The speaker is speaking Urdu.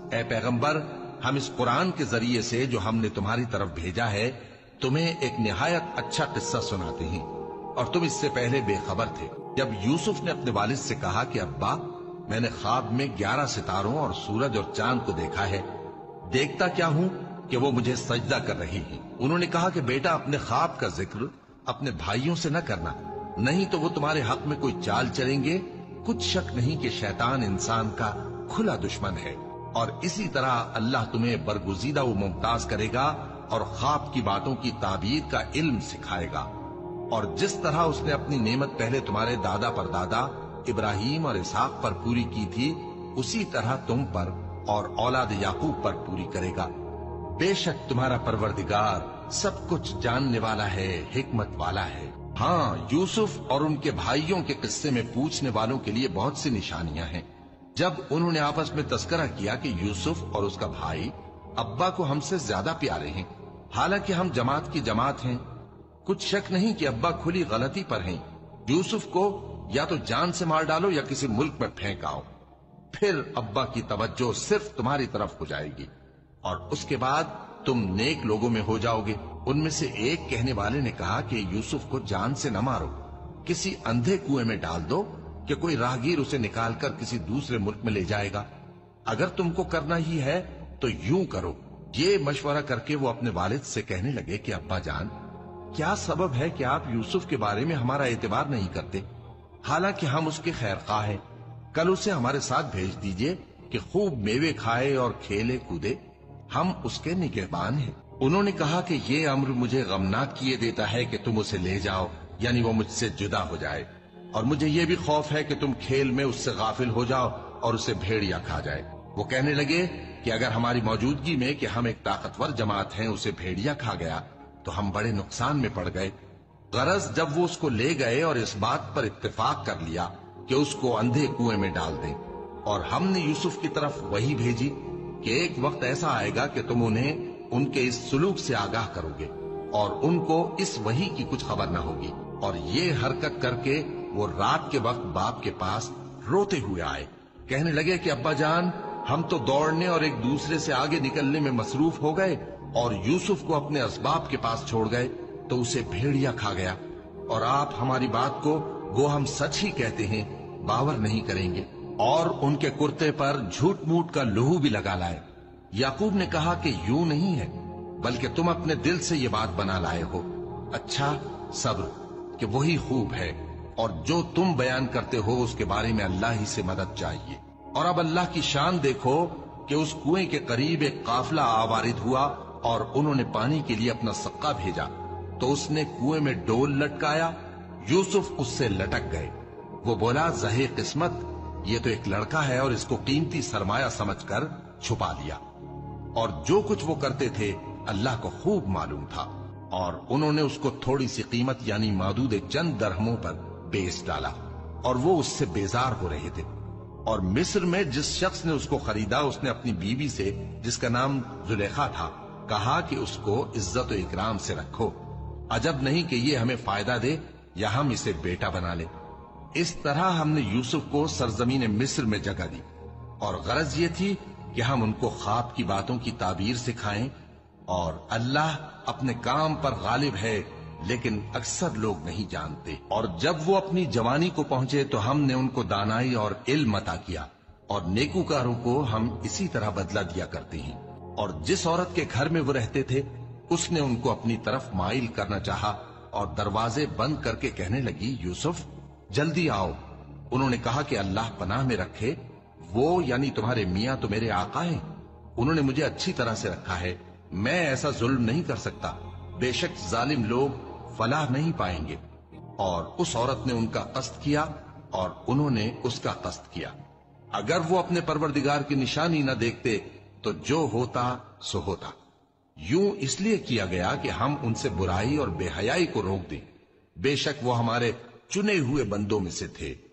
اے پیغمبر، ہم اس قرآن کے ذریعے سے جو ہم نے تمہاری طرف بھیجا ہے تمہیں ایک نہایت اچھا قصہ سناتے ہیں، اور تم اس سے پہلے بے خبر تھے۔ جب یوسف نے اپنے والد سے کہا کہ ابا، میں نے خواب میں 11 ستاروں اور سورج اور چاند کو دیکھا ہے، دیکھتا کیا ہوں کہ وہ مجھے سجدہ کر رہی ہیں۔ انہوں نے کہا کہ بیٹا، اپنے خواب کا ذکر اپنے بھائیوں سے نہ کرنا، نہیں تو وہ تمہارے حق میں کوئی چال چلیں گے۔ کچھ شک نہیں کہ شیطان انسان کا کھلا دشمن ہے، اور اسی طرح اللہ تمہیں برگزیدہ و ممتاز کرے گا اور خواب کی باتوں کی تعبیر کا علم سکھائے گا، اور جس طرح اس نے اپنی نعمت پہلے تمہارے دادا پر دادا ابراہیم اور اسحاق پر پوری کی تھی، اسی طرح تم پر اور اولاد یعقوب پر پوری کرے گا۔ بے شک تمہارا پروردگار سب کچھ جاننے والا ہے، حکمت والا ہے۔ ہاں، یوسف اور ان کے بھائیوں کے قصے میں پوچھنے والوں کے لیے بہت سی نشانیاں ہیں۔ جب انہوں نے آپس میں تذکرہ کیا کہ یوسف اور اس کا بھائی ابا کو ہم سے زیادہ پیارے ہیں، حالانکہ ہم جماعت کی جماعت ہیں، کچھ شک نہیں کہ ابا کھلی غلطی پر ہیں، یوسف کو یا تو جان سے مار ڈالو یا کسی ملک میں پھینک آؤ، پھر ابا کی توجہ صرف تمہاری طرف ہو جائے گی، اور اس کے بعد تم نیک لوگوں میں ہو جاؤ گے۔ ان میں سے ایک کہنے والے نے کہا کہ یوسف کو جان سے نہ مارو، کسی اندھے کنویں میں ڈال دو کہ کوئی راہگیر اسے نکال کر کسی دوسرے ملک میں لے جائے گا۔ اگر تم کو کرنا ہی ہے تو یوں کرو۔ یہ مشورہ کر کے وہ اپنے والد سے کہنے لگے کہ ابا جان، کیا سبب ہے کہ آپ یوسف کے بارے میں ہمارا اعتبار نہیں کرتے، حالانکہ ہم اس کے خیر خواہ ہیں؟ کل اسے ہمارے ساتھ بھیج دیجئے کہ خوب میوے کھائے اور کھیلے کودے، ہم اس کے نگہبان ہیں۔ انہوں نے کہا کہ یہ امر مجھے غمناک کیے دیتا ہے کہ تم اسے لے جاؤ، یعنی وہ مجھ سے جدا ہو جائے، اور مجھے یہ بھی خوف ہے کہ تم کھیل میں اس سے غافل ہو جاؤ اور اسے بھیڑیا کھا جائے۔ وہ کہنے لگے کہ اگر ہماری موجودگی میں کہ ہم ایک طاقتور جماعت ہیں اسے بھیڑیا کھا گیا تو ہم بڑے نقصان میں پڑ گئے۔ غرض جب وہ اس کو لے گئے اور اس بات پر اتفاق کر لیا کہ اس کو اندھے کنویں میں ڈال دیں، اور ہم نے یوسف کی طرف وہی بھیجی کہ ایک وقت ایسا آئے گا کہ تم انہیں ان کے اس سلوک سے آگاہ کرو گے، اور ان کو اس وحی کی کچھ خبر نہ ہوگی۔ اور یہ حرکت کر کے وہ رات کے وقت باپ کے پاس روتے ہوئے آئے، کہنے لگے کہ ابا جان، ہم تو دوڑنے اور ایک دوسرے سے آگے نکلنے میں مصروف ہو گئے اور یوسف کو اپنے اسباب کے پاس چھوڑ گئے تو اسے بھیڑیا کھا گیا، اور آپ ہماری بات کو گو ہم سچ ہی کہتے ہیں باور نہیں کریں گے، اور ان کے کرتے پر جھوٹ موٹ کا لہو بھی لگا لائے۔ یعقوب نے کہا کہ یوں نہیں ہے، بلکہ تم اپنے دل سے یہ بات بنا لائے ہو۔ اچھا، صبر کہ وہی خوب ہے، اور جو تم بیان کرتے ہو اس کے بارے میں اللہ ہی سے مدد چاہیے۔ اور اب اللہ کی شان دیکھو کہ اس کنویں کے قریب ایک قافلہ آوارد ہوا اور انہوں نے پانی کے لیے اپنا سقا بھیجا، تو اس نے کنویں میں ڈول لٹکایا، یوسف اس سے لٹک گئے۔ وہ بولا، زہے قسمت، یہ تو ایک لڑکا ہے، اور اس کو قیمتی سرمایہ سمجھ کر چھپا لیا۔ اور جو کچھ وہ کرتے تھے اللہ کو خوب معلوم تھا، اور انہوں نے اس کو تھوڑی سی قیمت یعنی مادود چند درہموں پر بیچ ڈالا، اور وہ اس سے بیزار ہو رہے تھے۔ اور مصر میں جس شخص نے اس کو خریدا، اس نے اپنی بیوی سے جس کا نام زلیخا تھا کہا کہ اس کو عزت و اکرام سے رکھو، عجب نہیں کہ یہ ہمیں فائدہ دے یا ہم اسے بیٹا بنا لے۔ اس طرح ہم نے یوسف کو سرزمین مصر میں جگہ دی، اور غرض یہ تھی کہ ہم ان کو خواب کی باتوں کی تعبیر سکھائیں، اور اللہ اپنے کام پر غالب ہے لیکن اکثر لوگ نہیں جانتے۔ اور جب وہ اپنی جوانی کو پہنچے تو ہم نے ان کو دانائی اور علم عطا کیا، اور نیکوکاروں کو ہم اسی طرح بدلہ دیا کرتے ہیں۔ اور جس عورت کے گھر میں وہ رہتے تھے اس نے ان کو اپنی طرف مائل کرنا چاہا، اور دروازے بند کر کے کہنے لگی، یوسف جلدی آؤ۔ انہوں نے کہا کہ اللہ پناہ میں رکھے، وہ یعنی تمہارے میاں تو میرے آقا ہیں، انہوں نے مجھے اچھی طرح سے رکھا ہے، میں ایسا ظلم نہیں کر سکتا، بے شک ظالم لوگ فلاح نہیں پائیں گے۔ اور اس عورت نے ان کا قصد کیا اور انہوں نے اس کا قصد کیا۔ اگر وہ اپنے پروردگار کی نشانی نہ دیکھتے تو جو ہوتا سو ہوتا۔ یوں اس لیے کیا گیا کہ ہم ان سے برائی اور بے حیائی کو روک دیں، بے شک وہ ہمارے چنے ہوئے بندوں میں سے تھے۔